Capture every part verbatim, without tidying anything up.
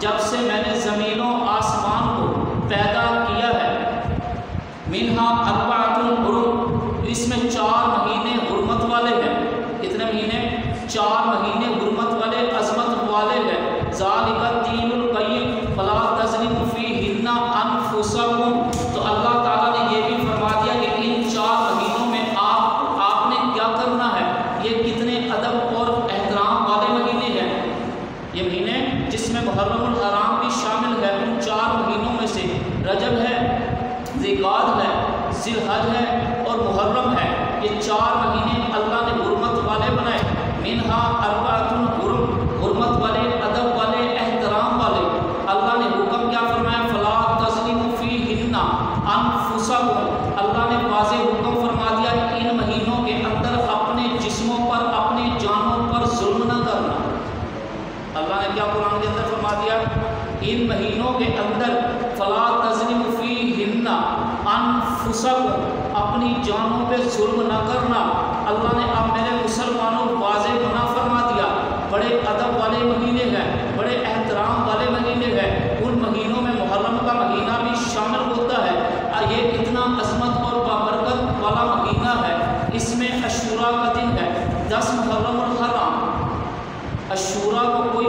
جب سے میں نے زمین و آسمان کو پیدا کیا ہے، منہا اربعۃ حرم، اس میں چار مہینے حرمت والے ہیں۔ کتنے مہینے؟ چار مہینے حرمت والے، عظمت والے ہیں۔ ذالک الدین القیم فلا تظلموا فیہن انفسکم، تو اللہ تعالیٰ نے یہ بھی فرما دیا کہ ان چار مہینوں میں آپ آپ نے کیا کرنا ہے۔ یہ کتنے ادب اور احترام والے مہینے ہیں، یہ مہینے جس میں محرم الحرام بھی شامل ہے۔ ان چار مہینوں میں سے رجب ہے، ذوالقعدہ ہے، ذی الحج ہے اور محرم ہے۔ یہ چار مہینے اللہ نے حرمت والے بنائے۔ منہا اربعۃ حرم، حرمت والے، ادب والے، احترام والے۔ اللہ نے حکم کیا فرمایا؟ فلا تظلموا فیہن انفسکم، اللہ نے واضح حکم فرما دیا کہ ان مہینوں کے اندر اپنے جسموں پر، اپنی جانوں پر ظلم نہ کرنا۔ اللہ نے کیا قرآن کے اندر فرما دیا؟ ان مہینوں کے اندر فلا تظلموا فیہن انفسکم، اپنی جانوں پہ ظلم نہ کرنا۔ اللہ نے اب میرے مسلمانوں واضح منع فرما دیا۔ بڑے ادب والے مہینے ہیں، بڑے احترام والے مہینے ہیں، ان مہینوں میں محرم کا مہینہ بھی شامل ہوتا ہے۔ یہ اتنا عظمت اور بابرکت والا مہینہ ہے، اس میں عاشوراء کا دن ہے، دس محرم الحرام۔ عاشوراء کو کوئی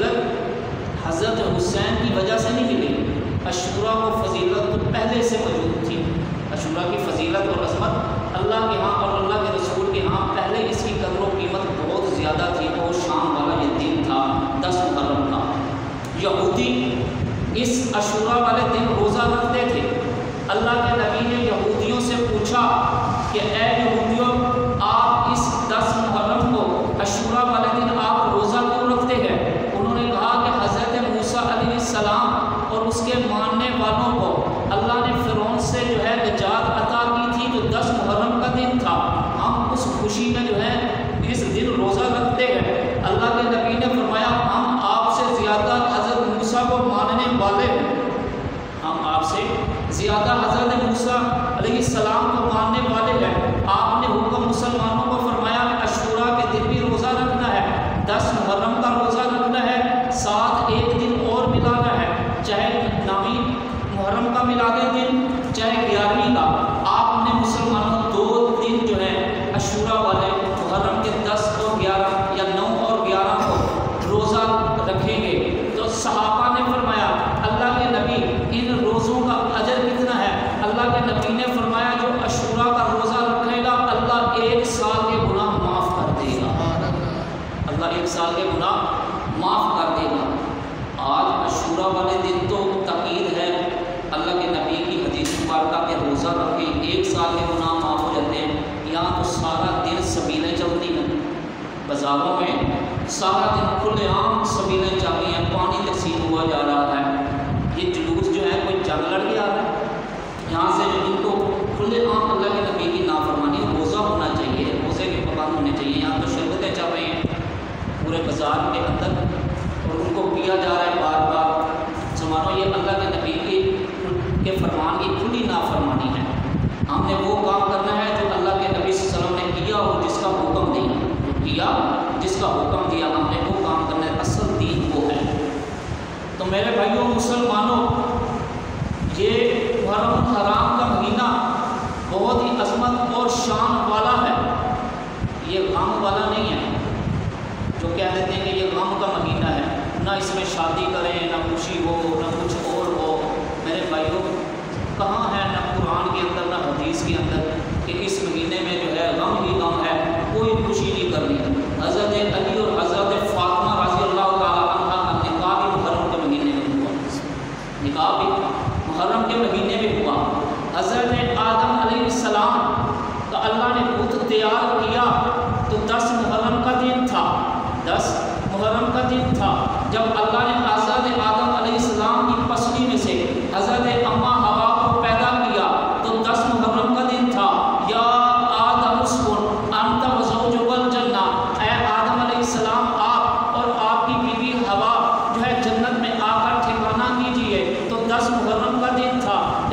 فضیلت حضرت حسین کی وجہ سے نہیں ملی، عاشوراء کو فضیلت تو پہلے سے موجود تھی۔ عاشوراء کی فضیلت اور عظمت اللہ کے ہاں اور اللہ کے رسول کے ہاں پہلے اس کی قدر و قیمت بہت زیادہ تھی، اور شان والا یہ دن تھا دس محرم کا۔ یہودی اس عاشوراء والے دن روزہ رکھتے تھے۔ اللہ کے نبی نے یہودیوں سے پوچھا کہ اے یہودیوں، آپ اس دس محرم کو عاشوراء والے دن آپ روزہ کیوں رکھتے ہیں؟ انہوں نے کہا کہ حضرت موسیٰ علیہ السلام اور اس کے ماننے والوں کو اللہ نے فرعون سے جو ہے نجات عطا کی تھی، جو دس محرم کا دن تھا، ہم اس خوشی میں جو ہے اس دن روزہ رکھتے ہیں۔ اللہ کے نبی نے فرمایا ہم آپ سے زیادہ حضرت موسیٰ کو ماننے والے ہیں، ہم آپ سے زیادہ حضرت موسیٰ علیہ السلام کو ماننے والے ہیں۔ آپ نے حکم مسلمانوں کو فرمایا عاشوراء کے دن بھی روزہ رکھنا ہے، دس محرم کا روزہ رکھنا ہے، ساتھ ایک دن اور ملانا ہے، چاہے نویں محرم کا ملا دیں دن، چاہے گیارہویں کا۔ آپ نے مسلمانوں دو دن جو ہے عاشوراء والے محرم کے دس اور گیارہ یا نو اور گیارہ کو روزہ رکھیں گے۔ تو صحابہ نے فرمایا اللہ کے نبی ان روزوں کا اجر کتنا ہے؟ اللہ کے نبی نے فرمایا جو عاشوراء کا روزہ رکھے گا اللہ ایک سال کے گناہ معاف کر دے گا، اللہ ایک سال کے گناہ معاف کر دے گا۔ آج عاشوراء والے دن تو تقید ہے اللہ کے نبی کی حدیث مبارکہ کے روزہ رکھیں ایک سال کے گناہ معاف ہو جاتے ہیں۔ یہاں تو سارا دن سبیلیں چلتی ہیں، بازاروں میں سارا دن کھلے عام سبیلیں چل رہی ہیں، پانی تقسیم ہوا جا رہا ہے۔ یہ جلوس جو ہے کوئی جنگ لڑ کے آ رہا ہے، یہاں سے جو ان کو کھلے عام اللہ کے نبی کی نافرمانی، روزہ ہونا چاہیے، روزے کے پابند ہونے چاہیے۔ یہاں تو شربتیں چل رہی ہیں پورے بازار کے اندر اور ان کو پیا جا رہا ہے بار بار۔ سمانو یہ اللہ کے نبی کی کے فرمان کی کھلی نافرمانی ہے۔ ہم نے وہ کام کرنا ہے جو اللہ کے نبی صلی اللہ علیہ وسلم نے کیا اور جس کا حکم دیا، جو کیا جس کا حکم دیا ہم نے وہ کام کرنا ہے، اصل دین وہ ہے۔ تو میرے بھائیوں مسلمانوں، یہ محرم الحرام کا مہینہ بہت ہی عظمت اور شان والا ہے، یہ غم والا نہیں ہے جو کہہ دیتے ہیں کہ یہ غم کا مہینہ ہے، نہ اس میں شادی کریں، نہ خوشی ہو، نہ کچھ اور ہو۔ میرے بھائیوں کہاں ہے نہ قرآن کے اندر نہ حدیث کے اندر کہ اس مہینے میں جو ہے غم ہی غم ہے، کوئی خوشی نہیں کرنی۔ حضرت علی اور حضرت فاطمہ رضی اللہ تعالیٰ عنہ کا نکاح بھی محرم کے مہینے میں ہوا، نکاح بھی محرم کے مہینے میں ہوا۔ حضرت آدم علیہ السلام کا اللہ نے بت تیار کیا تو دس محرم کا دن تھا، دس محرم کا دن تھا جب اللہ نے حضرت آدم علیہ السلام کی پسلی میں سے حضرت اماں حوا کو پیدا کیا تو دس محرم کا دن تھا۔ یا آدم اسکن انت وزوجک الجنہ، اے آدم علیہ السلام آپ اور آپ کی بیوی حوا جو ہے جنت میں آ کر ٹھکانہ کیجیے، تو دس محرم کا دن تھا۔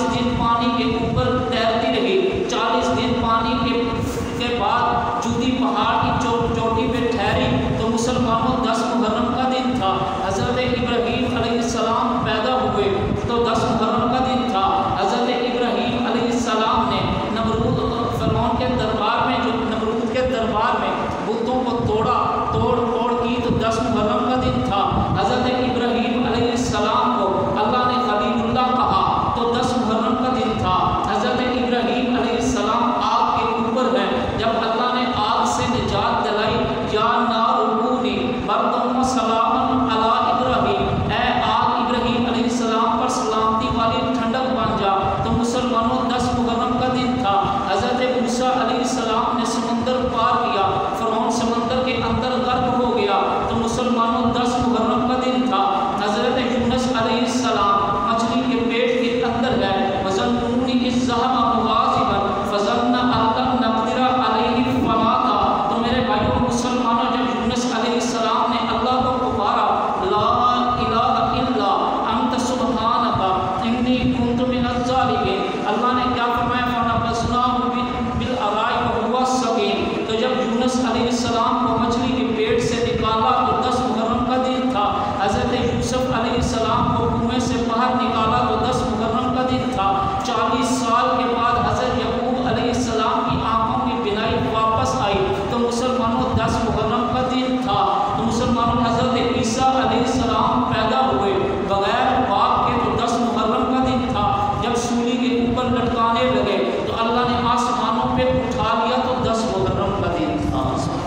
دن پانی کے اوپر تیرتی رہی، چالیس دن پانی کے کے بعد چودی پہاڑ کی چوٹی پہ ٹھہری تو مسلمانوں دس محرم کا دن تھا، حضرت ابراہیم علیہ السلام پیدا ہوئے تو دس محرم کا دن تھا، حضرت ابراہیم علیہ السلام نے نمرود فرعون کے دربار میں جو نمرود کے دربار میں بتوں کو توڑا توڑ توڑ کی تو دس محرم کا دن تھا، حضرت ابراہیم علیہ السلام کو اللہ نے خلیل اللہ کہا تو دس محرم کا دن تھا، حضرت ابراہیم علیہ السلام آگ کے اوپر ہے، جب اللہ نے آگ سے نجات دلائی، یا نار کونی بردم و سلام علی ابراہیم، اے آگ ابراہیم علیہ السلام پر سلامتی والی ٹھنڈک بن جا، تو مسلمانوں دس محرم کا دن تھا، حضرت موسیٰ علیہ السلام نے سمندر پار کیا، فرعون سمندر کے اندر غرق ہو گیا تو مسلمانوں دس محرم کا دن تھا، حضرت یونس علیہ السلام مچھلی کے پیٹ کے اندر ہے، وَظَنُّونِ إِذْ ذَهَبَ مُغَاضِبًا فَظَنَّ أَن لَّن نَّقْدِرَ عَلَيْهِ فَنَادَىٰ، تو میرے بھائیوں مسلمانوں جب یونس علیہ السلام نے اللہ کو پکارا، لا الہ الا انت سبحانک انی کنت من الظالمین، اللہ نے کیا فرمایا، فَنَبَذْنَاهُ بِالْعَرَاءِ وَهُوَ سَقِيمٌ، تو جب یونس علیہ السلام کو مچھلی کے پیٹ سے نکالا تو دس محرم کا دن تھا، حضرت یوسف علیہ السلام کو کنویں سے باہر نکالا تو دس محرم کا دن تھا، چالیس سال کے بعد حضرت یعقوب علیہ السلام کی آنکھوں کی بینائی واپس آئی تو مسلمانوں دس محرم کا دن تھا، تو مسلمانوں حضرت عیسیٰ علیہ السلام پیدا ہوئے بغیر باپ کے تو دس محرم کا دن تھا، جب سولی کے اوپر لٹکانے لگے تو اللہ نے آسمانوں پہ اٹھا لیا تو دس محرم کا دن تھا،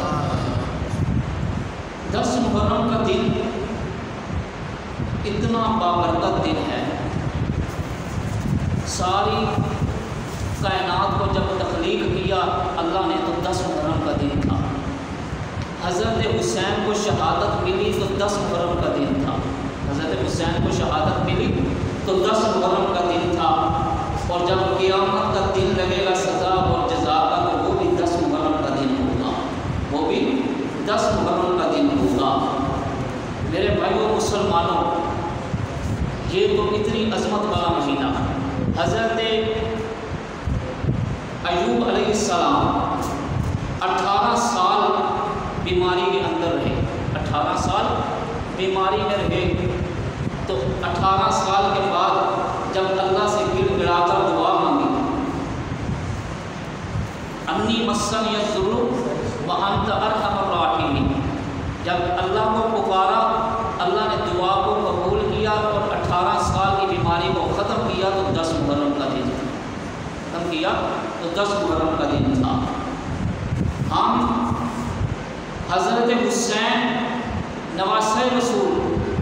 دس محرم کا دن اتنا بابرکت دن ہے، ساری کائنات کو جب تخلیق کیا اللہ نے تو دس محرم کا دن تھا، حضرت حسین کو شہادت ملی تو دس محرم کا دن تھا، حضرت حسین کو شہادت ملی تو دس محرم کا دن تھا، اور جب قیامت کا دن لگے گا سزا اور جزا کا تو وہ بھی دس محرم کا دن ہوگا، وہ بھی دس محرم کا دن ہوگا۔ میرے بھائیوں مسلمانوں، یہ تو اتنی عظمت والا مہینہ، حضرت ایوب علیہ السلام اٹھارہ سال بیماری کے اندر رہے، اٹھارہ سال بیماری میں رہے تو اٹھارہ سال کے بعد جب اللہ سے گڑ گڑا کر دعا مانگی، انی مسنی الضر وانت ارحم الراحمین، جب اللہ کو پکارا اللہ نے دعا کو قبول کیا اور اٹھارہ سال کی بیماری کو ختم کیا تو دس محرم کا دن ختم کیا تو دس محرم کا دن تھا۔ ہم حضرت حسین نواسہ رسول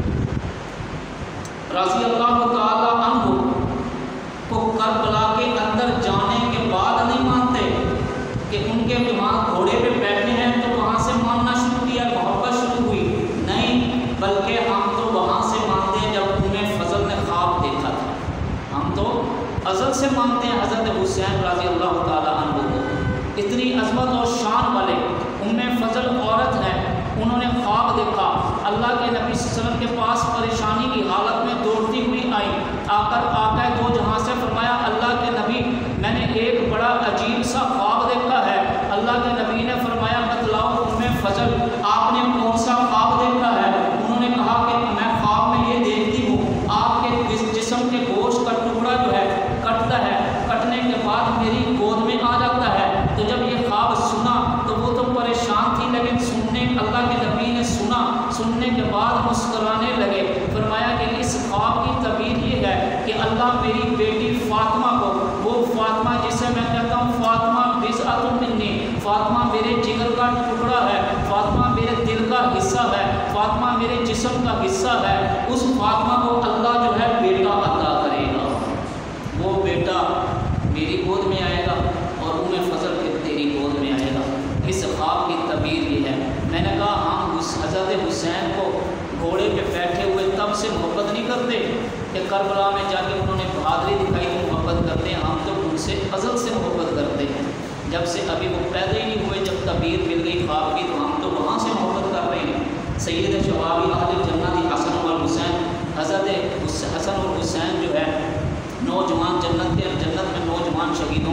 رضی اللہ تعالی عنہ کو کربلا کے اندر جانے کے بعد نہیں مانتے کہ ان کے وہاں گھوڑے پہ بیٹھے ہیں تو وہاں سے ماننا شروع کیا، محبت شروع ہوئی، نہیں بلکہ ہم تو وہاں سے مانتے ہیں جب انہیں فضل نے خواب دیکھا تھا، ہم تو ازل سے مانتے ہیں حضرت حسین رضی اللہ تعالی عنہ کو، اتنی عظمت اور شان والے ام فضل عورت ہے، انہوں نے خواب دیکھا، اللہ کے نبی صلی اللہ علیہ وسلم کے پاس پریشانی کی حالت میں دوڑتی ہوئی آئی، آ کر آقا دو جہاں سے فرمایا اللہ کے نبی میں نے ایک بڑا عجیب سا خواب دیکھا ہے، اللہ کے نبی نے فرمایا بتلاؤ ام فضل آپ نے کون سا خواب دیکھا ہے؟ انہوں نے کہا کہ میں خواب میں یہ دیکھتی ہوں آپ کے جسم کے گوشت کا ٹکڑا جو ہے کٹتا ہے، کٹنے کے بعد میری گود میں آ جاتا ہے، تو جب یہ خواب سنا تو وہ تو پریشان تھی لیکن سننے اللہ کے نبی نے سنا، سننے کے بعد مسکرانے لگے، فرمایا کہ اس خواب کی تعبیر یہ ہے کہ اللہ میری بیٹی فاطمہ کو، وہ فاطمہ جسے میں کہتا ہوں فاطمہ بضعۃ منی، فاطمہ میرے جگر کا ٹکڑا ہے، فاطمہ میرے دل کا حصہ ہے، فاطمہ میرے جسم کا حصہ ہے، اس فاطمہ کو اللہ جو ہے بیٹا عطا کرے گا، وہ بیٹا میری گود میں آئے گا اور ام فضل کے تیری گود میں آئے گا، اس خواب کی تعبیر یہ ہے۔ میں نے کہا ہم حضرت حسین کو گھوڑے پہ بیٹھے ہوئے تب سے محبت نہیں کرتے کہ کربلا میں جا کے انہوں نے بہادری دکھائی تو محبت کرتے ہیں، ہم تو ان سے ازل سے محبت کرتے ہیں، جب سے ابھی وہ پیدا ہی نہیں ہوئے جب تعبیر مل گئی خواب کی تو ہم تو وہاں سے محبت کر رہے ہیں۔ سید شبابی اہل جنت حسن اور حسین، حضرت حسن اور حسین جو ہے نوجوان جنت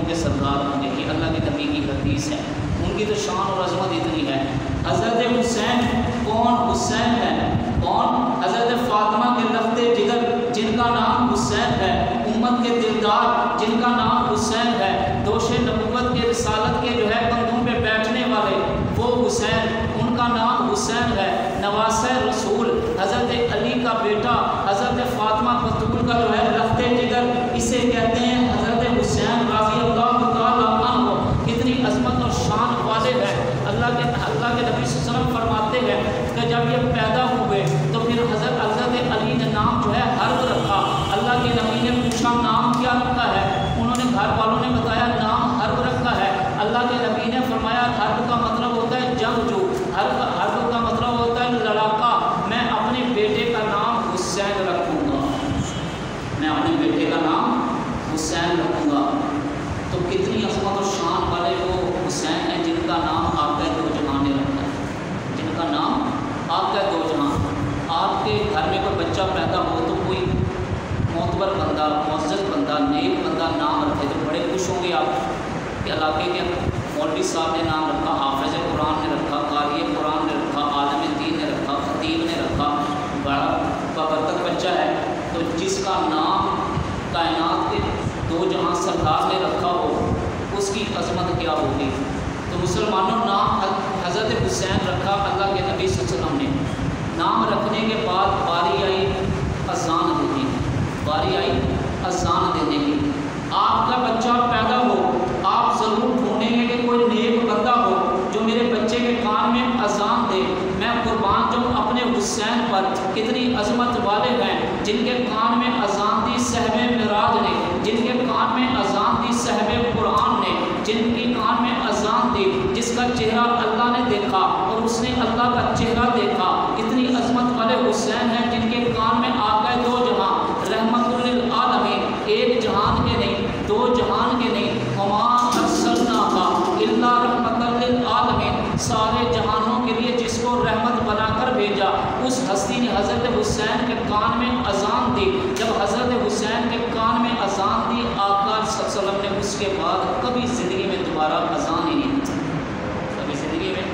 کے سردار ہوں گے. یہ اللہ کے نبی کی حدیث ہے. ان کی تو شان اور عظمت اتنی ہے. حضرت حسین کون؟ حسین ہے کون؟ حضرت فاطمہ کے لخت جگر جن کا نام حسین ہے، امت کے دلدار جن کا نام حسین ہے، دوش نبوت کے رسالت کے جو ہے کندھوں پہ بیٹھنے والے وہ حسین، ان کا نام حسین ہے. نواسہ رسول حضرت علی کا بیٹا حضرت فاطمہ بتول کا جو ہے لخت جگر، اسے کہتے ہیں حضرت حسین رضی اللہ تعالیٰ عنہ. کتنی عظمت اور شان والے ہیں. اللہ کے اللہ کے نبی صلی اللہ علیہ وسلم فرماتے ہیں کہ جب یہ پیدا ہوئے تو پھر حضرت حضرت علی نے نام جو ہے حرب رکھا. اللہ کے نبی نے پوچھا نام کیا رکھا ہے؟ انہوں نے گھر والوں نے بتایا نام حرب رکھا ہے. اللہ کے نبی نے فرمایا حرب کا مطلب ہوتا ہے جنگجو، حرب حرب کا مطلب ہوتا ہے لڑاکا. میں اپنے بیٹے کا نام حسین رکھوں گا، میں اپنے بیٹے کا نام حسین رکھوں گا. تو کتنی عظمت و شان والے وہ حسین ہیں جن کا نام آپ کا دو جہاں نے رکھا ہے، جن کا نام آپ کا دو جہاں. آپ کے گھر میں کوئی بچہ پیدا ہو تو کوئی معتبر بندہ، معزز بندہ، نیک بندہ نام رکھے تو بڑے خوش ہوں گے آپ کہ علاقے کے مولوی صاحب نے نام رکھا، حافظ قرآن نے رکھا، قاری قرآن نے رکھا، عالم دین نے رکھا، خطیب نے رکھا. بڑا بابرکت بچہ ہے. تو جس کا نام کائنات کے دو جہاں سردار نے رکھا ہو اس کی عظمت کیا ہوگی. تو مسلمانوں نام حضرت حسین رکھا اللہ کے نبی صلی اللہ علیہ وسلم نے. نام رکھنے کے بعد باری آئی اذان دینے کی، باری آئی اذان دینے کی. آپ کا بچہ پیدا ہو آپ ضرور ڈھونڈیں گے کہ کوئی نیک بندہ ہو جو میرے بچے کے کان میں اذان دے. میں قربان جو اپنے حسین پر، کتنی عظمت والے ہیں جن کے کان میں اذان دی صاحب معراج نے، جن کے کان میں اذان دی صاحب قرآن نے، جن کی کان میں اذان دی جس کا چہرہ اللہ نے دیکھا اور اس نے اللہ کا چہرہ دیکھا. اتنی عظمت والے حسین ہیں جن کے کان میں آقا دو جہاں رحمت للعالمین، ایک جہان کے نہیں، دو جہان کے نہیں، وما ارسلناک الا رحمت للعالمین، سارے جہانوں کے لیے جس کو رحمت بنا کر بھیجا، اس ہستی نے حضرت حسین کے کان میں اذان دی. جب حضرت حسین کے کان میں اذان دی آقا صلی اللہ علیہ وسلم نے اس کے بعد کبھی زندگی میں دوبارہ اذان ہی نہیں دی. کبھی زندگی میں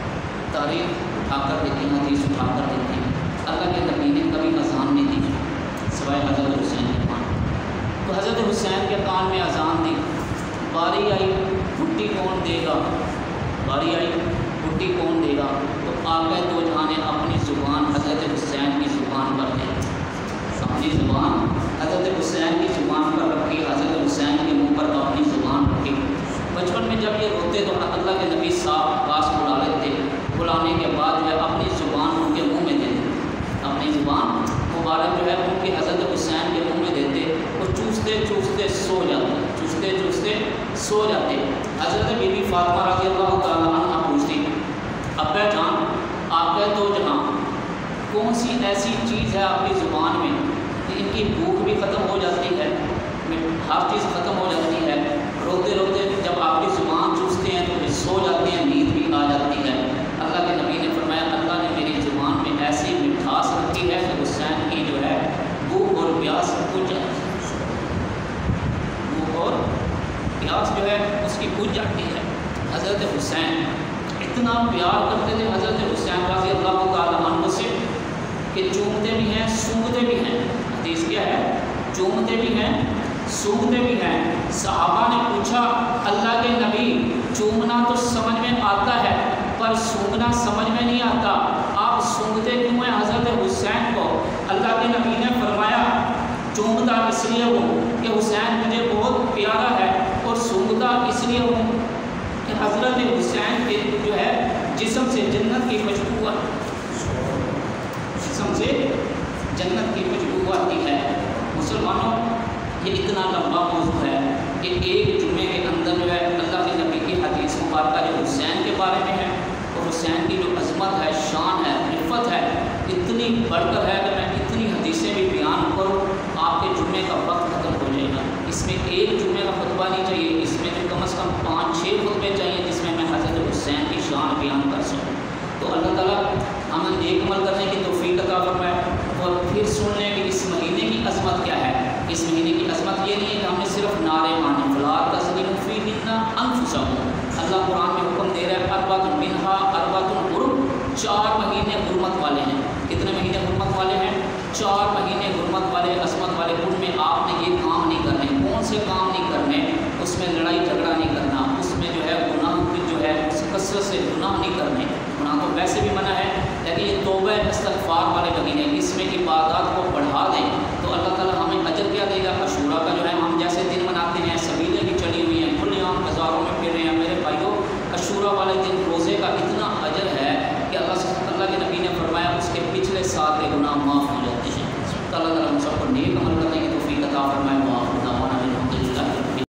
تاریخ اٹھا کر دیکھیں، حدیث اٹھا کر دیکھیں، اللہ کے نبی نے کبھی اذان نہیں دی سوائے حضرت حسین کے کان. تو حضرت حسین کے کان میں اذان دی. باری آئی گھٹی کون دے گا، باری آئی گھٹی کون دے گا. تو آقا دو جہاں نے اپنی زبان حضرت حسین کی زبان پر دی، اپنی زبان حضرت حسین کی زبان پر رکھی، حضرت حسین کے منہ پر اپنی زبان رکھی. بچپن میں جب یہ روتے تو اللہ کے نبی صاحب پاس بلا لیتے، بلانے کے بعد جو ہے اپنی زبان ان کے منہ میں دیتے، اپنی زبان مبارک جو ہے ان کے حضرت حسین کے منہ میں دیتے. وہ چوستے چوستے سو جاتے، چوستے چوستے سو جاتے. حضرت بی بی فاطمہ رضی اللہ تعالیٰ عنہ پوچھتی ابا جان آپ کے دو جہاں کون سی ایسی چیز ہے آپ کی زبان میں کہ ان کی بھوک بھی ختم ہو جاتی ہے، ہر چیز ختم ہو جاتی ہے، روتے روتے جب آپ کی زبان چوستے ہیں تو پھر سو جاتے ہیں، نیند بھی آ جاتی ہے. اللہ کے نبی نے فرمایا اللہ نے میری زبان میں ایسی مٹھاس رکھی ہے کہ حسین کی جو ہے بھوک اور پیاس بجھ بھوک اور پیاس جو ہے اس کی بجھ جاتی ہے. حضرت حسین اتنا پیار کرتے تھے حضرت حسین رضی اللہ تعالیٰ عنہ سے کہ چومتے بھی ہیں سونگتے بھی ہیں. حدیث کیا ہے؟ چومتے بھی ہیں سونگتے بھی ہیں. صحابہ نے پوچھا اللہ کے نبی چومنا تو سمجھ میں آتا ہے پر سونگنا سمجھ میں نہیں آتا، آپ سونگتے کیوں ہیں حضرت حسین کو؟ اللہ کے نبی نے فرمایا چومتا اس لیے ہوں کہ حسین مجھے بہت پیارا ہے اور سونگتا اس لیے ہوں کہ حضرت حسین کے جو ہے جسم سے جنت کی خوشبو جسم سے جنت کی خوشبو آتی ہے. مسلمانوں یہ اتنا لمبا موضوع ہے کہ ایک جمعے کے اندر جو ہے اللہ کے نبی کی حدیث مبارکہ جو حسین کے بارے میں ہے اور حسین کی جو عظمت ہے، شان ہے، عفت ہے، اتنی بڑھ کر ہے کہ میں اتنی حدیثیں بھی بیان کروں آپ کے جمعے کا وقت ختم ہو جائے گا. اس میں ایک جمعے کا خطبہ نہیں چاہیے، اس میں جو کم از کم پانچ چھ خطبے چاہیے جس میں میں حضرت حسین کی شان بیان کر سکوں. تو اللہ تعالیٰ ہمیں نیک عمل کرنے کی توفیق عطا فرمائے. اور پھر سن لیں کہ اس مہینے کی عظمت کیا ہے. اس مہینے کی عظمت یہ نہیں ہے کہ ہم نے صرف نعرے مانے فلا تسلیم فی یحرمن انفسہم، اللہ قرآن میں حکم دے رہا ہے اربعۃ منہا اربعۃ حرم، چار مہینے حرمت والے ہیں۔ کتنے مہینے حرمت والے ہیں؟ چار مہینے حرمت والے، عصمت والے، ان میں آپ نے یہ کام نہیں کرنے۔ کون سے کام نہیں کرنے؟ اس میں لڑائی جھگڑا نہیں کرنا، اس میں جو ہے گناہ کی جو ہے اس کثرت سے گناہ نہیں کرنے، گناہ تو ویسے بھی منع ہے، لیکن یہ توبہ استغفار والے مہینے، اس میں عبادات کو بڑھا دیں تو اللہ تعالیٰ ہمیں اجر کیا دے گا؟ عاشورہ کا جو ہے ہم جیسے دن مناتے ہیں، سبیلیں بھی چلی ہوئی ہیں، کھلے عام بازاروں میں پھر رہے ہیں، میرے بھائیوں عاشورہ والے دن روزے کا اتنا اجر ہے کہ اللہ سے اللہ کے نبی نے فرمایا اس کے پچھلے سال کے گناہ معاف ہو جاتے ہیں۔ تو اللہ تعالیٰ ہم سب کو نیک عمل کرنے